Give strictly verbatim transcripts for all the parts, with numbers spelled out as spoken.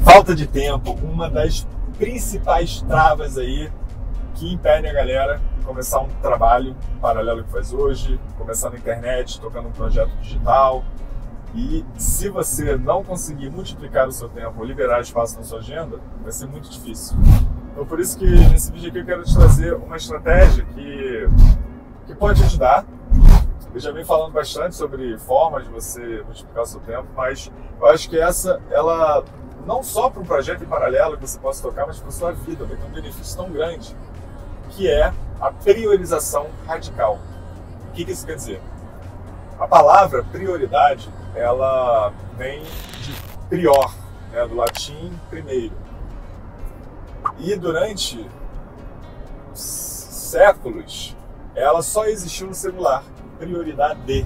Falta de tempo, uma das principais travas aí que impedem a galera de começar um trabalho paralelo que faz hoje, começar na internet, tocando um projeto digital. E se você não conseguir multiplicar o seu tempo ou liberar espaço na sua agenda, vai ser muito difícil. Então por isso que nesse vídeo aqui eu quero te trazer uma estratégia que, que pode ajudar. Eu já venho falando bastante sobre formas de você multiplicar o seu tempo, mas eu acho que essa, ela não só para um projeto em paralelo que você possa tocar, mas para a sua vida, vai ter um benefício tão grande, que é a priorização radical. O que, que isso quer dizer? A palavra prioridade, ela vem de prior, né, do latim primeiro. E durante séculos, ela só existiu no singular, prioridade.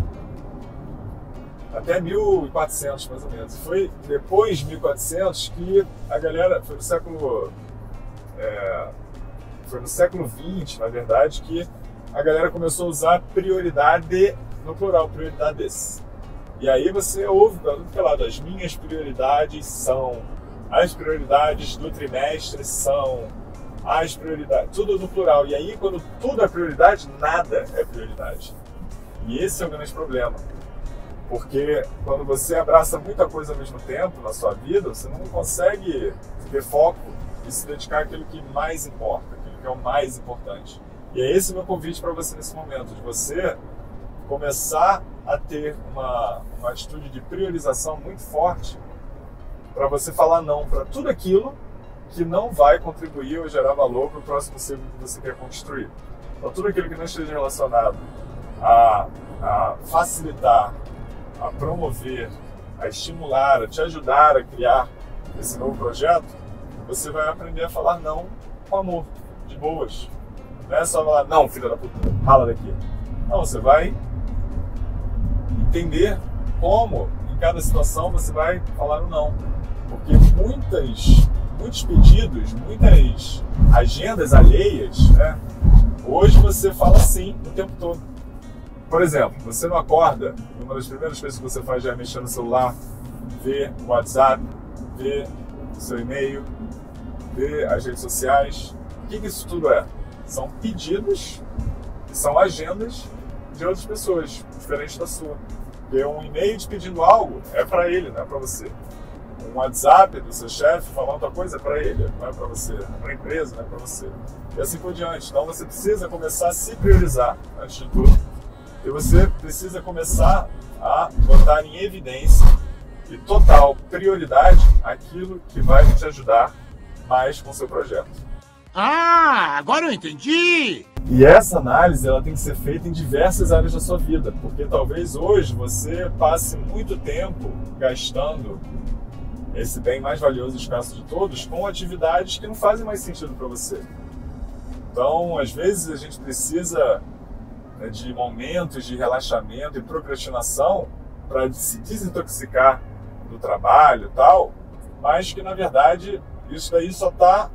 Até mil e quatrocentos, mais ou menos. Foi depois de mil e quatrocentos que a galera, foi no século, é, foi no século vinte, na verdade, que a galera começou a usar prioridade no plural, prioridades. E aí você ouve do outro lado, as minhas prioridades são, as prioridades do trimestre são, as prioridades, tudo no plural. E aí quando tudo é prioridade, nada é prioridade. E esse é o grande problema. Porque quando você abraça muita coisa ao mesmo tempo na sua vida, você não consegue ter foco e se dedicar àquilo que mais importa, aquilo que é o mais importante. E é esse o meu convite para você nesse momento, de você começar a ter uma, uma atitude de priorização muito forte para você falar não para tudo aquilo que não vai contribuir ou gerar valor para o próximo ciclo que você quer construir. Então, tudo aquilo que não esteja relacionado a, a facilitar, a promover, a estimular, a te ajudar a criar esse novo projeto, você vai aprender a falar não com amor, de boas. Não é só falar, não, filha da puta, rala daqui. Não, você vai entender como, em cada situação, você vai falar o não. Porque muitas, muitos pedidos, muitas agendas alheias, né, hoje você fala sim o tempo todo. Por exemplo, você não acorda, uma das primeiras coisas que você faz já é mexer no celular, ver o WhatsApp, ver o seu e-mail, ver as redes sociais. O que, que isso tudo é? São pedidos, são agendas de outras pessoas, diferentes da sua. Porque um e-mail te pedindo algo é para ele, não é para você. Um WhatsApp do seu chefe falando outra coisa é para ele, não é para você. É para a empresa, não é para você. E assim por diante. Então você precisa começar a se priorizar, antes de tudo. E você precisa começar a botar em evidência e total prioridade aquilo que vai te ajudar mais com o seu projeto. Ah, agora eu entendi! E essa análise ela tem que ser feita em diversas áreas da sua vida, porque talvez hoje você passe muito tempo gastando esse bem mais valioso e escasso de todos com atividades que não fazem mais sentido para você. Então, às vezes a gente precisa de momentos de relaxamento e procrastinação para se desintoxicar do trabalho e tal, mas que na verdade isso daí só está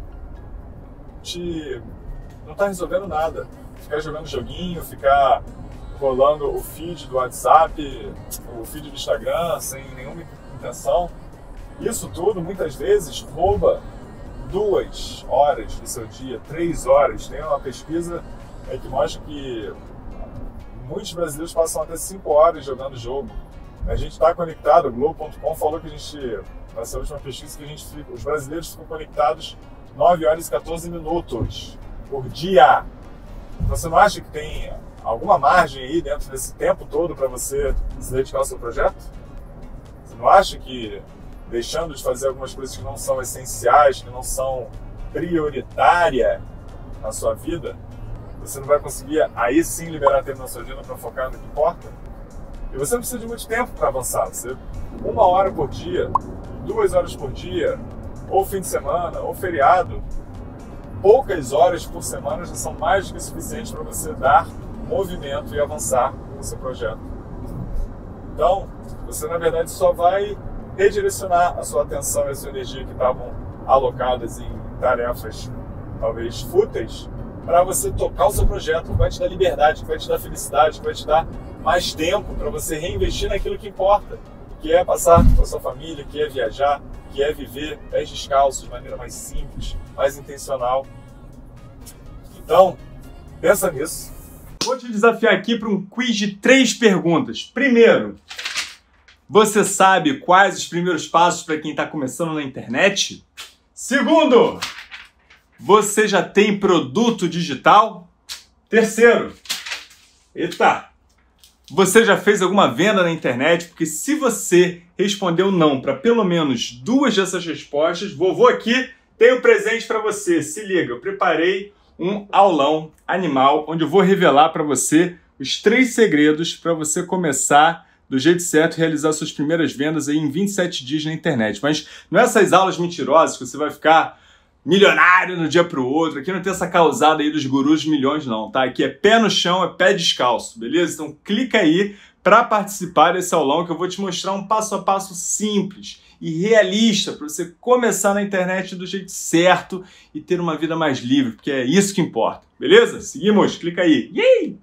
te... não está resolvendo nada. Ficar jogando joguinho, ficar rolando o feed do WhatsApp, o feed do Instagram sem nenhuma intenção, isso tudo muitas vezes rouba duas horas do seu dia, três horas. Tem uma pesquisa é, que mostra que muitos brasileiros passam até cinco horas jogando jogo. A gente está conectado, o Globo ponto com falou que a gente, nessa última pesquisa, que a gente fica, os brasileiros ficam conectados nove horas e quatorze minutos por dia. Você não acha que tem alguma margem aí dentro desse tempo todo para você se dedicar ao seu projeto? Você não acha que deixando de fazer algumas coisas que não são essenciais, que não são prioritárias na sua vida, você não vai conseguir aí sim liberar tempo na sua agenda para focar no que importa? E você não precisa de muito tempo para avançar. Você, uma hora por dia, duas horas por dia, ou fim de semana, ou feriado, poucas horas por semana já são mais do que suficientes para você dar movimento e avançar no seu projeto. Então, você na verdade só vai redirecionar a sua atenção e a sua energia que estavam alocadas em tarefas talvez fúteis para você tocar o seu projeto, que vai te dar liberdade, que vai te dar felicidade, que vai te dar mais tempo para você reinvestir naquilo que importa, que é passar com a sua família, que é viajar, que é viver pés descalços de maneira mais simples, mais intencional. Então, pensa nisso. Vou te desafiar aqui para um quiz de três perguntas. Primeiro, você sabe quais os primeiros passos para quem está começando na internet? Segundo, você já tem produto digital? Terceiro, eita, você já fez alguma venda na internet? Porque se você respondeu não para pelo menos duas dessas respostas, vovô aqui tem um presente para você. Se liga, eu preparei um aulão animal onde eu vou revelar para você os três segredos para você começar do jeito certo e realizar suas primeiras vendas aí em vinte e sete dias na internet. Mas não é essas aulas mentirosas que você vai ficar milionário no dia pro outro. Aqui não tem essa causada aí dos gurus de milhões não, tá? Aqui é pé no chão, é pé descalço, beleza? Então clica aí para participar desse aulão que eu vou te mostrar um passo a passo simples e realista para você começar na internet do jeito certo e ter uma vida mais livre, porque é isso que importa, beleza? Seguimos, clica aí. Yay!